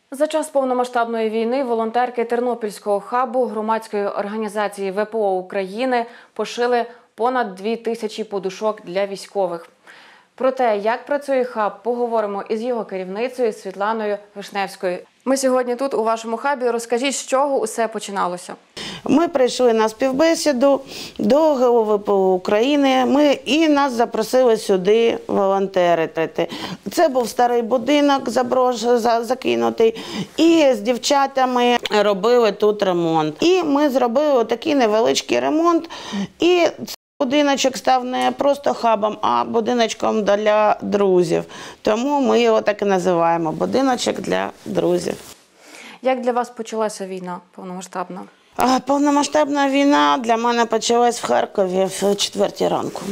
За час повномасштабної війни волонтерки Тернопільського хабу громадської організації ВПО України пошили понад 2000 подушок для військових. Про те, як працює хаб, поговоримо із його керівницею Світланою Вишневською. Ми сьогодні тут, у вашому хабі. Розкажіть, з чого усе починалося? Ми прийшли на співбесіду до ГО ВПО України і нас запросили сюди волонтерити. Це був старий будинок закинутий, і з дівчатами робили тут ремонт. І ми зробили такий невеличкий ремонт, і будиночок став не просто хабом, а будиночком для друзів. Тому ми його так і називаємо – будиночок для друзів. Як для вас почалася війна повномасштабна? Повномасштабна війна для мене почалась в Харкові в 4-й ранку.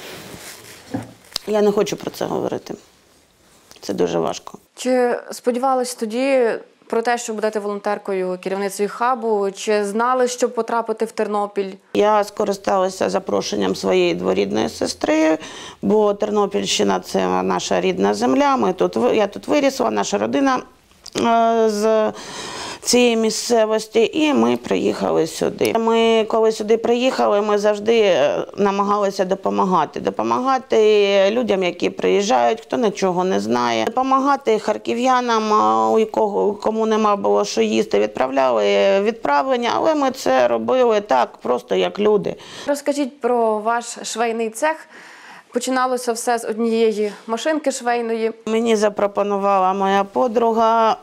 Я не хочу про це говорити. Це дуже важко. Чи сподівались тоді про те, що будете волонтеркою, керівницею хабу? Чи знали, що потрапити в Тернопіль? Я скористалася запрошенням своєї дворідної сестри, бо Тернопільщина – це наша рідна земля. Я тут вирісла, наша родина з цієї місцевості, і ми приїхали сюди. Коли сюди приїхали, ми завжди намагалися допомагати. Допомагати людям, які приїжджають, хто нічого не знає. Допомагати харків'янам, кому нема було що їсти, відправляли відправлення, але ми це робили так, просто як люди. Розкажіть про ваш швейний цех. Починалося все з однієї машинки швейної. Мені запропонувала моя подруга.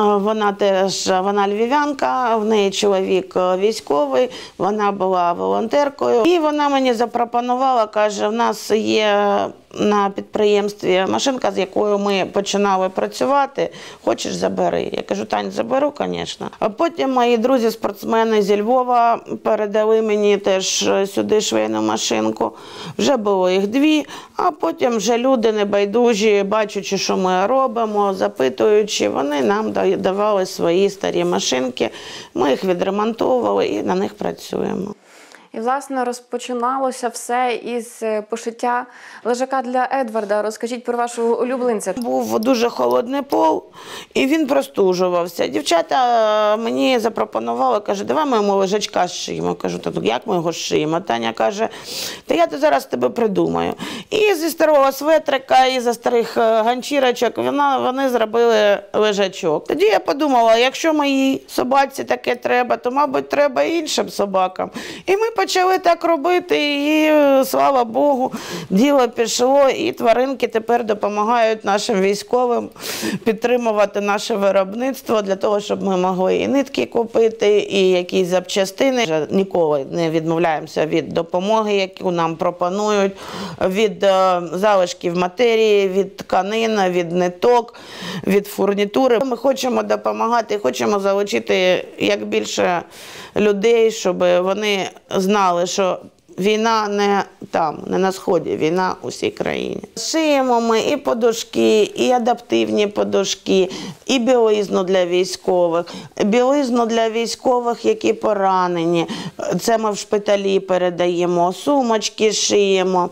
Вона львів'янка, в неї чоловік військовий, вона була волонтеркою. І вона мені запропонувала, каже, в нас є на підприємстві машинка, з якою ми починали працювати, хочеш забери. Я кажу, Тань, заберу, звісно. А потім мої друзі-спортсмени зі Львова передали мені теж сюди швейну машинку. Вже було їх 2, а потім вже люди небайдужі, бачачи, що ми робимо, запитуючи, вони нам давали свої старі машинки, ми їх відремонтовували і на них працюємо. І, власне, розпочиналося все із пошиття лежака для Едварда. Розкажіть про вашого улюбленця. Був дуже холодний пол, і він простужувався. Дівчата мені запропонували, каже, давай ми йому лежачка зшиємо. Кажу, як ми його зшиємо? Таня каже, та я зараз тебе придумаю. І зі старого светрика, і зі старих ганчірочок вони зробили лежачок. Тоді я подумала, якщо моїй собаці таке треба, то, мабуть, треба і іншим собакам. І ми почали так робити, і, слава Богу, діло пішло, і тваринки тепер допомагають нашим військовим підтримувати наше виробництво, для того, щоб ми могли і нитки купити, і якісь запчастини. Вже ніколи не відмовляємося від допомоги, яку нам пропонують, від залишків матерії, від тканин, від ниток, від фурнітури. Ми хочемо допомагати, хочемо залучити як більше людей, щоб вони знали, що війна не там, не на Сході, війна у всій країні. Шиємо ми і подушки, і адаптивні подушки, і білизну для військових. Білизну для військових, які поранені. Це ми в шпиталі передаємо. Сумочки шиємо,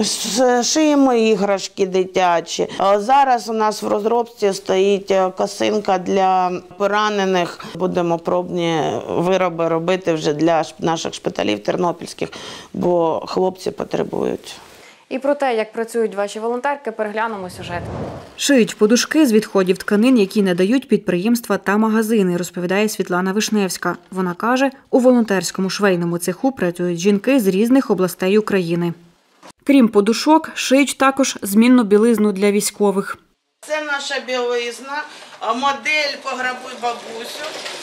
шиємо іграшки дитячі. Зараз у нас в розробці стоїть косинка для поранених. Будемо пробні вироби робити вже для наших шпиталів тернопільських, бо хлопці потребують. І про те, як працюють ваші волонтерки, переглянемо сюжет. Шиють подушки з відходів тканин, які надають підприємства та магазини, розповідає Світлана Вишневська. Вона каже, у волонтерському швейному цеху працюють жінки з різних областей України. Крім подушок, шиють також змінну білизну для військових. Це наша білизна, модель «Пограбуй бабусю».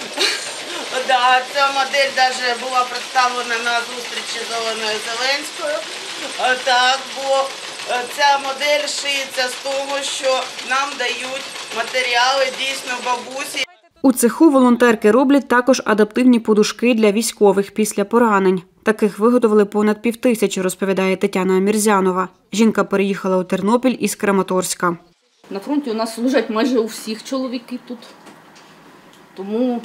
Да, ця модель навіть була представлена на зустрічі з Оленою Зеленською. Так, бо ця модель шиється з того, що нам дають матеріали дійсно бабусі. У цеху волонтерки роблять також адаптивні подушки для військових після поранень. Таких виготовили понад 5000, розповідає Тетяна Мірзянова. Жінка переїхала у Тернопіль із Краматорська. На фронті у нас служать майже у всіх чоловіки тут, тому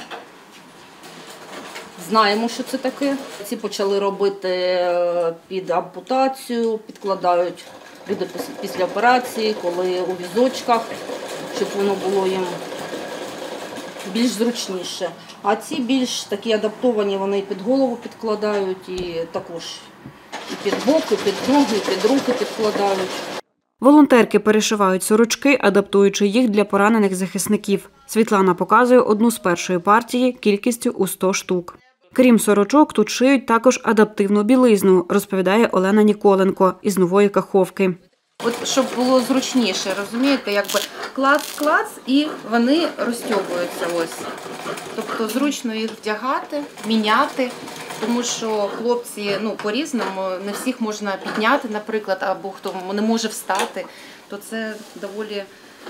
знаємо, що це таке. Ці почали робити під ампутацію, підкладають люди після операції, коли у візочках, щоб воно було їм більш зручніше. А ці більш такі адаптовані, вони і під голову підкладають, і також і під бок, і під ноги, і під руки підкладають. Волонтерки перешивають сорочки, адаптуючи їх для поранених захисників. Світлана показує одну з першої партії кількістю у 100 штук. Крім сорочок, тут шиють також адаптивну білизну, розповідає Олена Ніколенко із Нової Каховки. От щоб було зручніше, розумієте, якби клац-клац і вони розтягуються ось. Тобто зручно їх вдягати, міняти, тому що хлопці по-різному, не всіх можна підняти, наприклад, або хто не може встати, то це доволі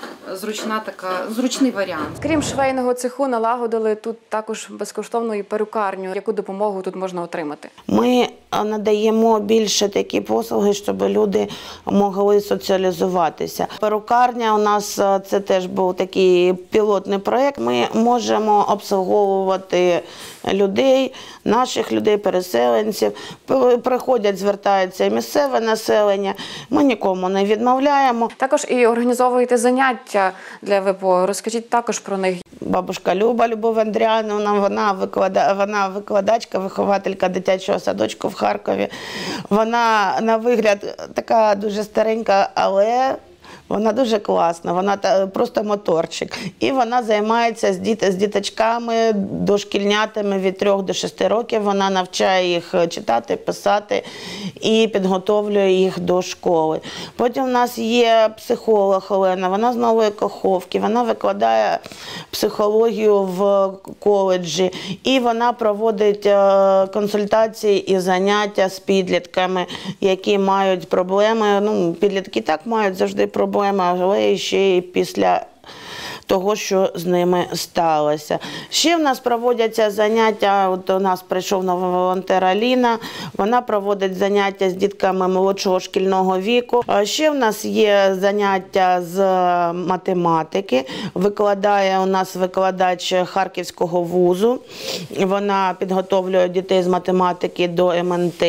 зручний варіант. Крім швейного цеху, налагодили тут також безкоштовну і перукарню. Яку допомогу тут можна отримати? Ми надаємо більше такі послуги, щоб люди могли соціалізуватися. Перукарня у нас це теж був такий пілотний проєкт. Ми можемо обслуговувати людей, наших людей, переселенців. Приходять, звертаються і місцеве населення. Ми нікому не відмовляємо. Також і організовуєте заняття для ВПО. Розкажіть також про них. Бабушка Любов Андріановна, вона викладачка, вихователька дитячого садочку в Харкові. Вона на вигляд така дуже старенька, але вона дуже класна, вона просто моторчик. І вона займається з діточками, дошкільнятами від 3 до 6 років. Вона навчає їх читати, писати і підготовлює їх до школи. Потім у нас є психолог Олена, вона з Нової Каховки, вона викладає психологію в коледжі. І вона проводить консультації і заняття з підлітками, які мають проблеми. Підлітки так мають завжди проблеми, але ще і після того, що з ними сталося. Ще в нас проводяться заняття, от у нас прийшов нова волонтер Аліна, вона проводить заняття з дітками молодшого шкільного віку. Ще в нас є заняття з математики, викладає у нас викладач Харківського вузу, вона підготовлює дітей з математики до МНТ.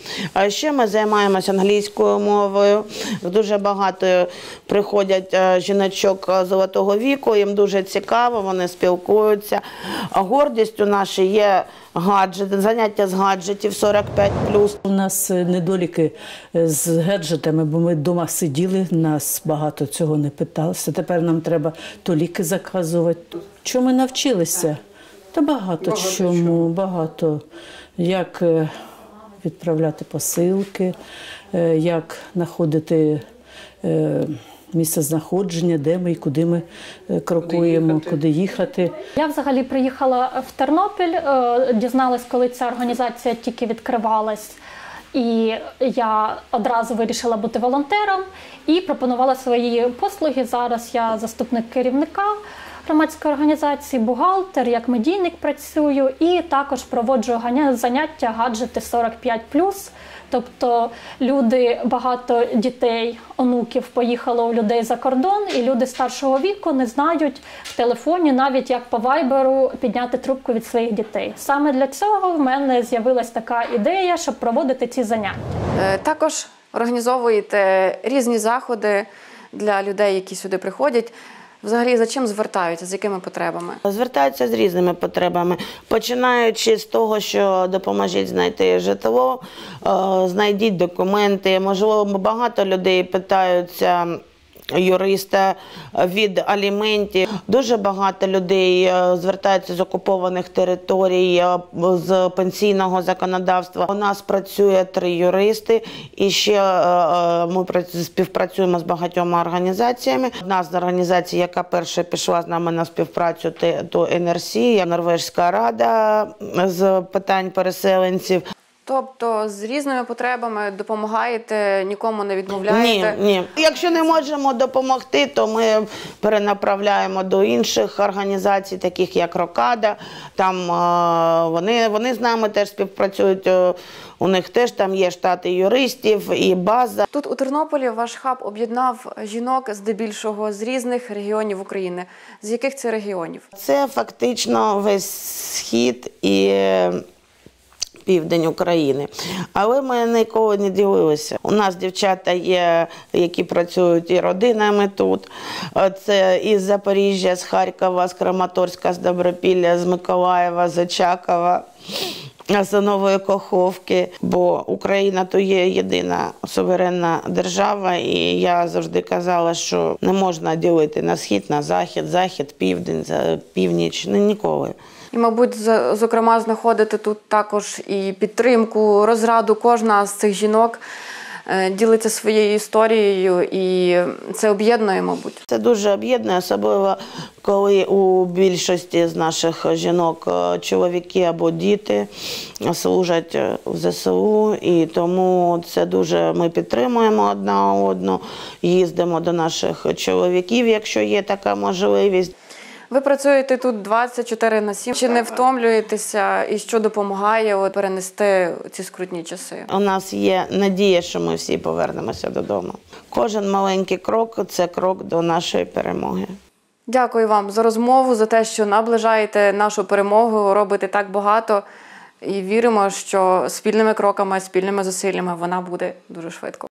Ще ми займаємося англійською мовою, дуже багато приходять жіночок золотого віку, їм дуже цікаво, вони спілкуються. Гордістю наші є заняття з гаджетів 45+. У нас недоліки з гаджетами, бо ми вдома сиділи, нас багато цього не питалося. Тепер нам треба то ліки заказувати. Чому ми навчилися? Та багато чому, багато. Як відправляти посилки, як знаходити місце знаходження, де ми і куди ми крокуємо, куди їхати. Я взагалі приїхала в Тернопіль, дізналась, коли ця організація тільки відкривалась. І я одразу вирішила бути волонтером і пропонувала свої послуги. Зараз я заступник керівника громадської організації, бухгалтер, як медійник працюю і також проводжу заняття гаджети 45+. Тобто багато дітей, онуків поїхало у людей за кордон, і люди старшого віку не знають в телефоні навіть як по вайберу підняти трубку від своїх дітей. Саме для цього в мене з'явилась така ідея, щоб проводити ці заняття. Також організовуєте різні заходи для людей, які сюди приходять. Взагалі, за чим звертаються, з якими потребами? Звертаються з різними потребами, починаючи з того, що допоможіть знайти житло, знайдіть документи. Можливо, багато людей питаються юриста від аліментів. Дуже багато людей звертаються з окупованих територій, з пенсійного законодавства. У нас працює 3 юристи і ще ми співпрацюємо з багатьма організаціями. Одна з організацій, яка перша пішла з нами на співпрацю, то НРСі, Норвезька рада з питань переселенців. Тобто з різними потребами допомагаєте, нікому не відмовляєте? Ні. Якщо не можемо допомогти, то ми перенаправляємо до інших організацій, таких як Рокада. Там вони з нами теж співпрацюють, у них теж там є штати юристів і база. Тут у Тернополі ваш хаб об'єднав жінок здебільшого з різних регіонів України. З яких це регіонів? Це фактично весь Схід і південь України. Але ми ніколи не ділилися. У нас дівчата є, які працюють і родинами тут. Це із Запоріжжя, з Харкова, з Краматорська, з Добропілля, з Миколаєва, з Очакова, з Нової Каховки. Бо Україна то є єдина суверенна держава, і я завжди казала, що не можна ділити на схід, на захід, південь, північ, ніколи. І, мабуть, зокрема, знаходити тут також і підтримку, розраду. Кожна з цих жінок ділиться своєю історією, і це об'єднує, мабуть. Це дуже об'єднує, особливо коли у більшості з наших жінок чоловіки або діти служать в ЗСУ, і тому це дуже ми підтримуємо одна одну, їздимо до наших чоловіків, якщо є така можливість. Ви працюєте тут 24/7. Чи не втомлюєтеся і що допомагає перенести ці скрутні часи? У нас є надія, що ми всі повернемося додому. Кожен маленький крок – це крок до нашої перемоги. Дякую вам за розмову, за те, що наближаєте нашу перемогу, робите так багато. І віримо, що спільними кроками, спільними зусиллями вона буде дуже швидко.